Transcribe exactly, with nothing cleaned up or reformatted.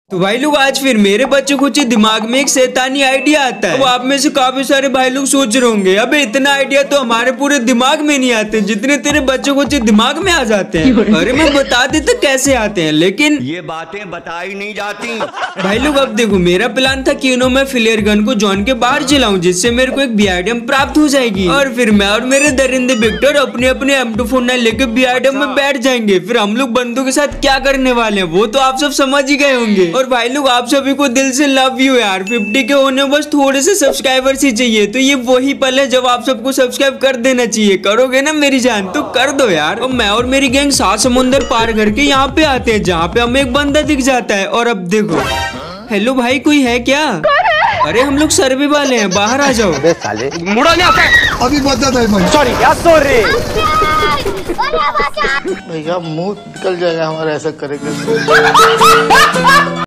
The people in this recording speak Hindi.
तो भाई लोग आज फिर मेरे बच्चे कुछ दिमाग में एक शैतानी आइडिया आता है। अब आप में से काफी सारे भाई लोग सोच रहे होंगे अबे इतना आइडिया तो हमारे पूरे दिमाग में नहीं आते जितने तेरे बच्चों को दिमाग में आ जाते हैं। अरे मैं बता देता कैसे आते हैं, लेकिन ये बातें बताई नहीं जाती। भाई लोग अब देखो, मेरा प्लान था कि मैं फ्लेयर गन को जॉन के बाहर चलाऊं जिससे मेरे को एक बी आइटम प्राप्त हो जाएगी और फिर मैं और मेरे दरिंदे विक्टर अपने अपने एम टू फोर नाइन लेके बी आइटम में बैठ जाएंगे। फिर हम लोग बंदों के साथ क्या करने वाले हैं वो तो आप सब समझ ही गए होंगे। और भाई लोग आप सभी को दिल से लव यू यार, फिफ्टी के होने बस थोड़े से सब्सक्राइबर्स ही चाहिए। तो ये वही पल है जब आप सबको सब्सक्राइब कर देना चाहिए। करोगे ना मेरी जान? तो कर दो यार। और मैं और मेरी गैंग सात समुंदर पार करके यहाँ पे आते हैं जहाँ पे हमें एक बंदा दिख जाता है। और अब देखो, हेलो भाई कोई है क्या? अरे हम लोग सर्वे वाले हैं, बाहर आ जाओ। साले मुड़ा नहीं आता अभी बता दे भाई। सॉरी यार सॉरी भैया मुंह निकल जाएगा हमारा ऐसा करेंगे।